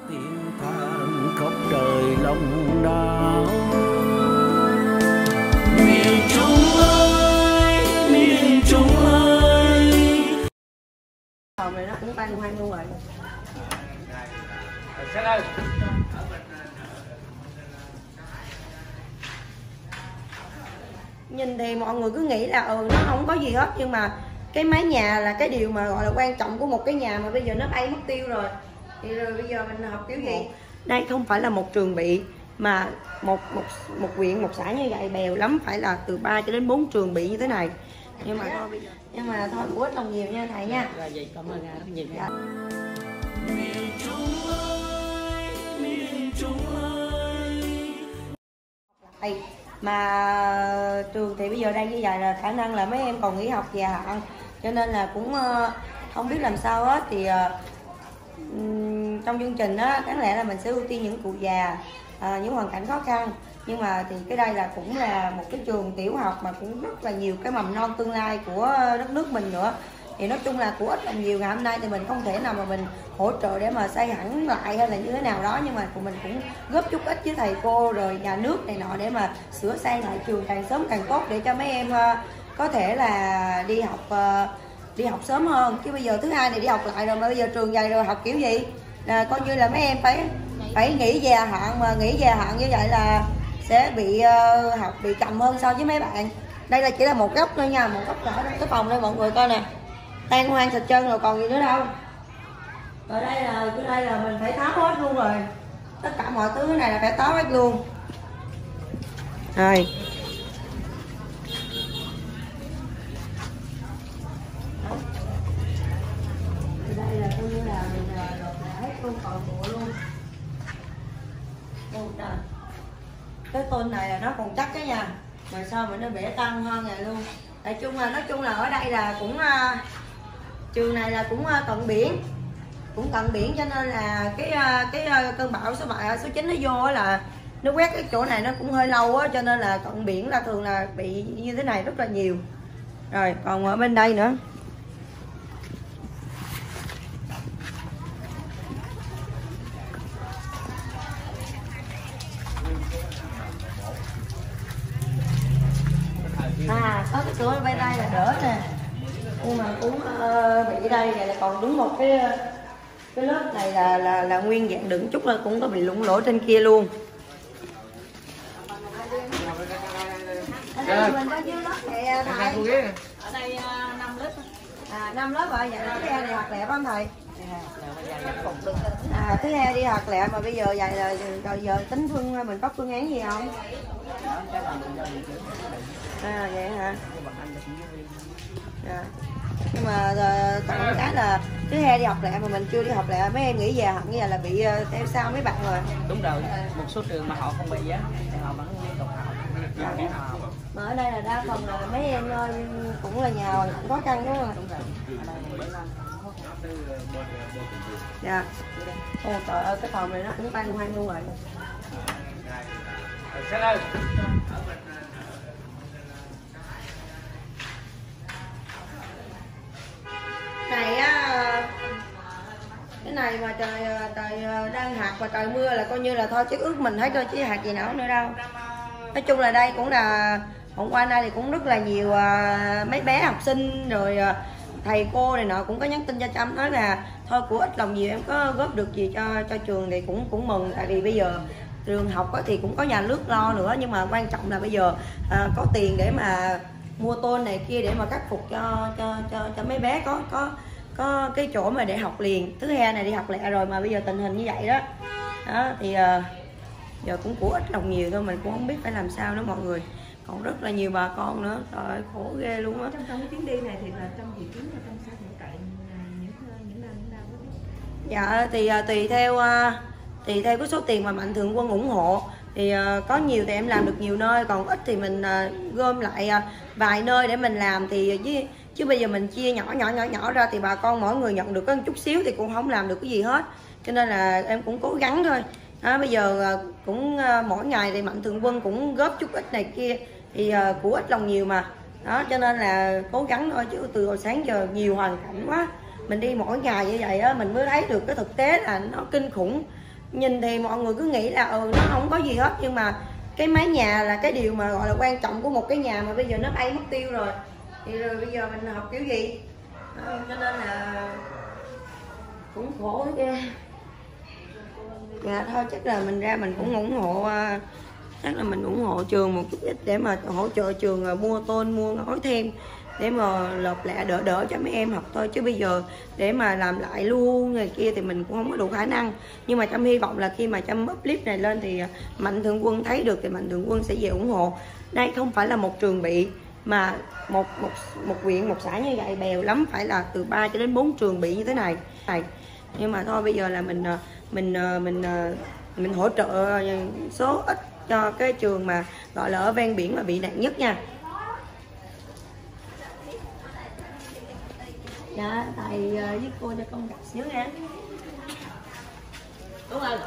tiếng than khóc đời lòng đau. Miền Trung ơi, miền Trung ơi. Phòng này nó cũng tan hoang luôn rồi. Nhìn thì mọi người cứ nghĩ là nó không có gì hết, nhưng mà cái mái nhà là cái điều mà gọi là quan trọng của một cái nhà mà bây giờ nó bay mất tiêu rồi. Thì rồi bây giờ mình học kiểu gì? Đây không phải là một trường bị, mà một huyện, một xã như vậy bèo lắm phải là từ 3 cho đến 4 trường bị như thế này. Nhưng mà thôi bây giờ, thôi của ít lòng nhiều nha thầy nha. Rồi vậy cảm ơn nhiều. Dạ. Miền Trung ơi, miền Trung ơi. Mà trường thì bây giờ đang như vậy là khả năng là mấy em còn nghỉ học dài hạn, cho nên là cũng không biết làm sao hết. Thì trong chương trình á, đáng lẽ là mình sẽ ưu tiên những cụ già, những hoàn cảnh khó khăn, nhưng mà thì cái đây là cũng là một cái trường tiểu học mà cũng rất là nhiều cái mầm non tương lai của đất nước mình nữa. Thì nói chung là của ít lòng nhiều, ngày hôm nay thì mình không thể nào mà mình hỗ trợ để mà xây hẳn lại hay là như thế nào đó, nhưng mà tụi mình cũng góp chút ít với thầy cô rồi nhà nước này nọ để mà sửa xây lại trường càng sớm càng tốt, để cho mấy em có thể là đi học sớm hơn. Chứ bây giờ thứ hai này đi học lại rồi mà bây giờ trường dày rồi học kiểu gì, là coi như là mấy em phải nghỉ dài hạn, mà nghỉ dài hạn như vậy là sẽ bị học bị chậm hơn so với mấy bạn. Đây là chỉ là một góc thôi nha, một góc nhỏ trong cái phòng đây mọi người coi nè, tan hoang sạch trơn rồi còn gì nữa đâu. Ở đây là mình phải tháo hết luôn rồi, tất cả mọi thứ này là phải tháo hết luôn rồi. Đây là coi như là mình lột lại hết luôn, toàn bộ luôn. Cái tôn này là nó còn chắc cái nha, mà sao mà nó bể tăng hơn này luôn. Nói chung là ở đây là cũng trường này là cũng cận biển, cho nên là cái cơn bão số 9 nó vô là nó quét cái chỗ này nó cũng hơi lâu á, cho nên là cận biển là thường là bị như thế này rất là nhiều. Rồi còn ở bên đây nữa, có cái cửa bên đây là đỡ nè, nhưng mà cũng bị đây này là còn đúng một cái lớp này là nguyên dạng đựng chút là cũng có bị lủng lỗ trên kia luôn. Ở đây mình có dưới lớp vậy thầy. Ở đây 5 lớp. 5 lớp rồi, vậy là thứ hai đi học lẹ không thầy? Thứ hai đi học lẹ mà bây giờ vậy là rồi giờ tính mình có phương án gì không? Vậy hả? Nhưng mà còn cái là thứ hai đi học lẹ mà mình chưa đi học lẹ, mấy em nghĩ về hẳn như là bị theo sao mấy bạn rồi. Đúng rồi, một số trường mà họ không bị giá thì họ vẫn liên tục học. Mà ở đây là đa phần là mấy em cũng là nhà hoàn cảnh khó khăn đúng không? Đúng rồi. Dạ. Ồ trời ơi, cái phòng này nó cũng tan hoang luôn rồi. Này á, cái này mà trời đang hạt và trời mưa là coi như là thôi chứ ướt mình hết rồi chứ hạt gì nữa đâu. Nói chung là đây cũng là hôm qua nay thì cũng rất là nhiều mấy bé học sinh rồi thầy cô này nọ cũng có nhắn tin cho Trâm nói là thôi của ít lòng nhiều em có góp được gì cho trường thì cũng mừng, tại vì bây giờ trường học thì cũng có nhà nước lo nữa, nhưng mà quan trọng là bây giờ có tiền để mà mua tôn này kia để mà khắc phục cho mấy bé có cái chỗ mà để học liền. Thứ hai này đi học lẹ rồi mà bây giờ tình hình như vậy đó thì giờ cũng của ít lòng nhiều thôi, mình cũng không biết phải làm sao nữa mọi người. Còn rất là nhiều bà con nữa, trời ơi khổ ghê luôn á. Trong cái chuyến đi này thì là trong dự kiến là trong xã hỗ trợ những năm dạ thì tùy theo cái số tiền mà Mạnh Thường Quân ủng hộ thì có nhiều thì em làm được nhiều nơi, còn ít thì mình gom lại vài nơi để mình làm thì chứ bây giờ mình chia nhỏ ra thì bà con mỗi người nhận được có một chút xíu thì cũng không làm được cái gì hết, cho nên là em cũng cố gắng thôi. Bây giờ cũng mỗi ngày thì Mạnh Thường Quân cũng góp chút ít này kia thì của ít lòng nhiều mà đó, cho nên là cố gắng thôi, chứ từ hồi sáng giờ nhiều hoàn cảnh quá, mình đi mỗi ngày như vậy á mình mới thấy được cái thực tế là nó kinh khủng. nhìn thì mọi người cứ nghĩ là nó không có gì hết, nhưng mà cái mái nhà là cái điều mà gọi là quan trọng của một cái nhà, mà bây giờ nó bay mất tiêu rồi thì rồi bây giờ mình học kiểu gì. Cho nên là cũng khổ ghê. Dạ thôi chắc là mình ra mình cũng ủng hộ, chắc là mình ủng hộ trường một chút ít để mà hỗ trợ trường mua tôn mua ngói thêm để mà lợp lại đỡ cho mấy em học thôi, chứ bây giờ để mà làm lại luôn người kia thì mình cũng không có đủ khả năng. Nhưng mà Trâm hy vọng là khi mà Trâm up clip này lên thì Mạnh Thường Quân thấy được thì Mạnh Thường Quân sẽ về ủng hộ. Đây không phải là một trường bị, mà một huyện một xã như vậy bèo lắm phải là từ 3 cho đến 4 trường bị như thế này. Nhưng mà thôi bây giờ là mình hỗ trợ số ít cho cái trường mà gọi là ở ven biển mà bị nặng nhất nha. Dạ thầy với cô cho con gặp xíu nha. Đúng rồi.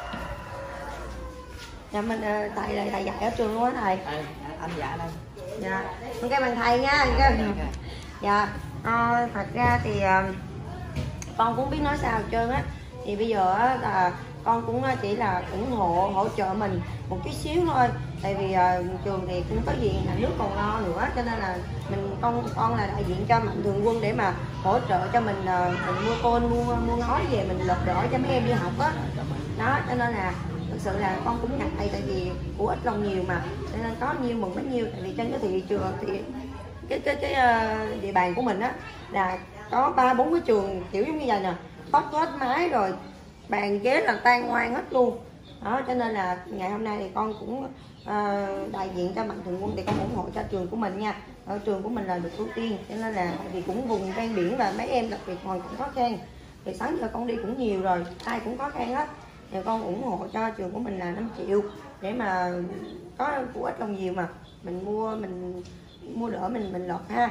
Dạ mình thầy là thầy dạy ở trường luôn á thầy. Anh dạy đây. Dạ con cái bằng thầy nha. Dạ thật ra thì con cũng biết nói sao hết trơn á. Thì bây giờ là con cũng chỉ là ủng hộ hỗ trợ mình một chút xíu thôi, tại vì trường thì cũng có gì nhà nước còn lo nữa, cho nên là con là đại diện cho Mạnh Thường Quân để mà hỗ trợ cho mình mua tôn mua ngói về mình lợp đỡ cho mấy em đi học á. Đó cho nên là thực sự là con cũng ngại, tại vì của ít lòng nhiều mà, cho nên có nhiêu mừng bấy nhiêu. Tại vì trên cái thị trường thì cái địa bàn của mình á là có 3-4 cái trường kiểu giống như vậy nè, tóc hết mái rồi bàn ghế là tan hoang hết luôn. Đó cho nên là ngày hôm nay thì con cũng đại diện cho Mạnh Thường Quân thì con ủng hộ cho trường của mình nha. Ở trường của mình là được ưu tiên, cho nên là vì cũng vùng ven biển và mấy em đặc biệt hoàn cảnh khó khăn, thì sáng giờ con đi cũng nhiều rồi, ai cũng khó khăn hết, thì con ủng hộ cho trường của mình là 5 triệu để mà có của ít lòng nhiều mà mình mua đỡ mình lọt ha.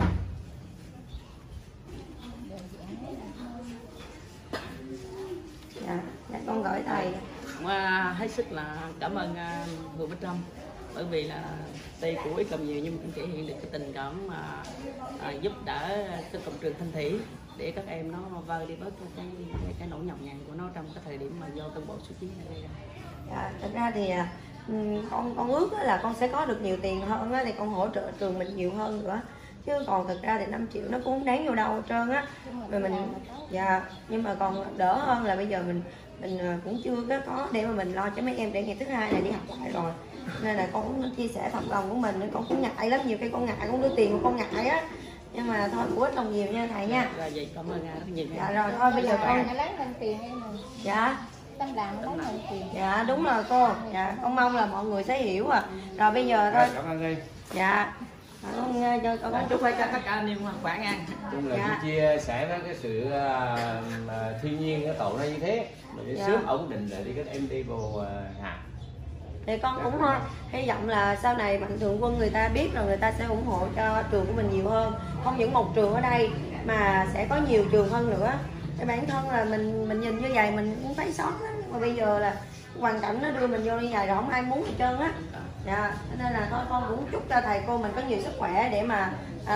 Dạ con gửi thầy. Hết sức là cảm ơn người bên trong, bởi vì là tuy của ít lòng nhiều nhưng cũng thể hiện được cái tình cảm mà giúp đỡ cái cộng trường Thanh Thủy để các em nó vơi đi bớt cái nỗi nhọc nhằn của nó trong cái thời điểm mà do cơn bão số 9 này gây ra. Dạ, thật ra thì con ước là con sẽ có được nhiều tiền hơn thì con hỗ trợ trường mình nhiều hơn nữa, chứ còn thực ra thì 5 triệu nó cũng không đáng vô đâu hết trơn á. Rồi mình nhưng mà còn đỡ hơn là bây giờ mình cũng chưa có để mà mình lo cho mấy em để ngày thứ hai này đi học lại rồi, nên là con cũng chia sẻ thật lòng của mình, nên con cũng ngại lắm, nhiều khi con ngại con đưa tiền của con ngại á, nhưng mà thôi của ít lòng nhiều nha thầy nha. Rồi vậy cảm ơn rất nhiều. Dạ rồi thôi bây giờ con lấy thêm tiền em rồi. Dạ Tâm làm lấy thêm tiền. Dạ đúng rồi cô. Dạ con mong là mọi người sẽ hiểu rồi bây giờ thôi. Cảm ơn đi. Dạ con cho con chúc cho tất cả anh em khỏe nha. Chung là chia sẻ với cái sự thiên nhiên cái tổ nó như thế, để sớm ổn định để đi các em đi vô học. Thì con cũng hy vọng là sau này Mạnh Thường Quân người ta biết rồi người ta sẽ ủng hộ cho trường của mình nhiều hơn, không những một trường ở đây mà sẽ có nhiều trường hơn nữa. Cái bản thân là mình nhìn như vậy mình cũng thấy sót lắm, mà bây giờ là hoàn cảnh nó đưa mình vô như vậy rồi không ai muốn hết trơn á. Dạ, nên là thôi con cũng chúc cho thầy cô mình có nhiều sức khỏe để mà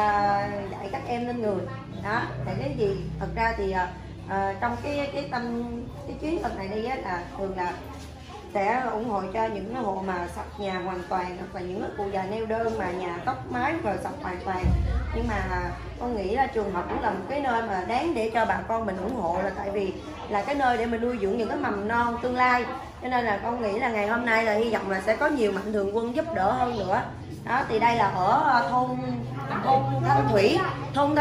dạy các em lên người. Đó, tại cái gì thật ra thì trong cái chuyến lần này đi á là thường là sẽ ủng hộ cho những cái hộ mà sập nhà hoàn toàn, hoặc là những cụ già neo đơn mà nhà tốc mái rồi sập hoàn toàn. Nhưng mà con nghĩ là trường học cũng là một cái nơi mà đáng để cho bà con mình ủng hộ, là tại vì là cái nơi để mình nuôi dưỡng những cái mầm non tương lai. Cho nên là con nghĩ là ngày hôm nay là hy vọng là sẽ có nhiều Mạnh Thường Quân giúp đỡ hơn nữa. Đó thì đây là ở thôn Thanh Thủy, huyện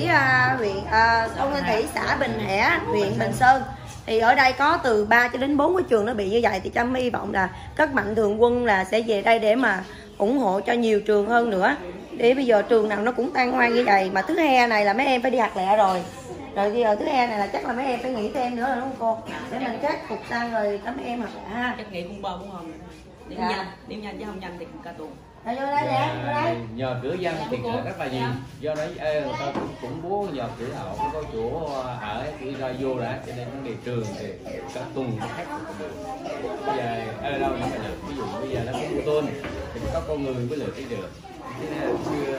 thôn Thanh Thủy, xã Bình Hẻ, huyện Bình Sơn. Thì ở đây có từ 3 cho đến 4 cái trường nó bị như vậy, thì Trâm hy vọng là các Mạnh Thường Quân là sẽ về đây để mà ủng hộ cho nhiều trường hơn nữa. Để bây giờ trường nào nó cũng tan hoang như vậy, mà thứ hè này là mấy em phải đi học lẹ rồi. Rồi bây giờ thứ hai này là chắc là mấy em phải nghỉ thêm nữa rồi đúng không cô? Để mình khắc phục sang rồi các mấy em học lại ha. Chắc nghỉ cũng 3-4 hôm. Điểm nhanh chứ không nhanh thì cả tuần. Rồi vô đây nè, vô đây. Nhờ cửa dân thì rất là nhiều. Do đó người ta cũng muốn nhờ cửa họ có chỗ ở thì ra vô đã, cho nên vấn đề trường thì cả tuần nó khách được. Bây giờ ở đâu nó phải được, ví dụ bây giờ nó có mua tôn thì có con người mới lựa cái được. Thế nên chưa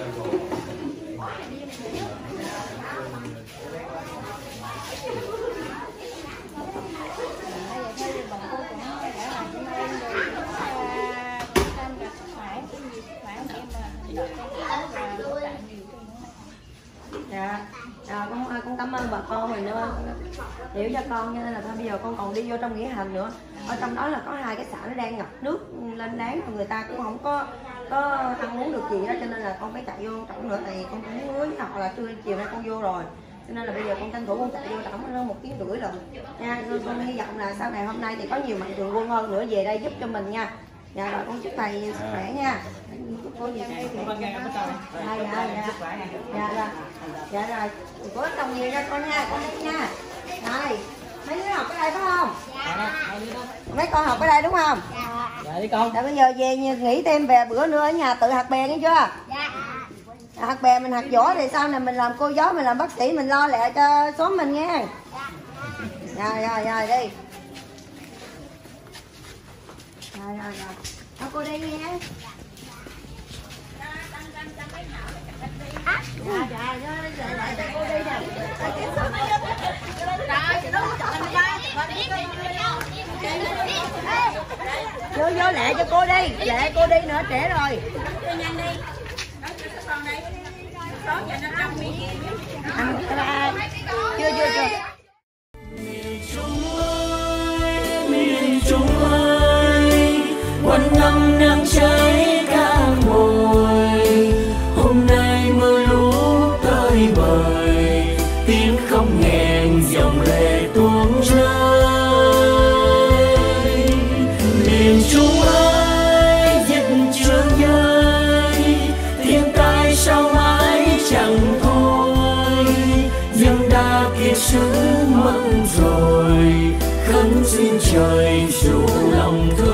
hiểu cho con, cho nên là thôi bây giờ con còn đi vô trong nghĩa hành nữa. Ở trong đó là có 2 cái xã nó đang ngập nước lên đáng, người ta cũng không có ăn uống được gì đó, cho nên là con phải chạy vô trọng nữa. Thì con cũng hứa với họ là trưa chiều nay con vô rồi, cho nên là bây giờ con tranh thủ con chạy vô trọng hơn 1 tiếng rưỡi rồi nha. Con hy vọng là sau này hôm nay thì có nhiều mạnh thường quân hơn nữa về đây giúp cho mình nha. Dạ rồi con chúc thầy sức khỏe nha. Cô gì đây thì dạ rồi có đồng gì ra con nha, con đi nha. Rồi mấy đứa học ở đây phải không? Mấy con học ở đây đúng không? Dạ đi con. Rồi bây giờ về nghỉ thêm về bữa nữa ở nhà tự hạt bè nghe chưa? Dạ. Hạt bè mình hạt võ thì sau này mình làm cô giáo, mình làm bác sĩ, mình lo lẹ cho xóm mình nghe. Rồi đi. Rồi. Thôi cô đi nghe. Dạ, cô đi nè. Vô lẹ cho cô đi, lẹ cô đi nữa, trễ rồi. Nhanh đi. Chưa. Miền Trung ơi, quanh năm nắng cháy ca mồi, hôm nay mưa lũ tới bời, tiếng khóc nghẹn dòng lệ tuôn rơi. Miền Trung ơi, dịch chưa dơi, thiên tai sao mãi chẳng thôi, dân đã kiệt sức mất rồi, khấn xin trời dịu lòng thương.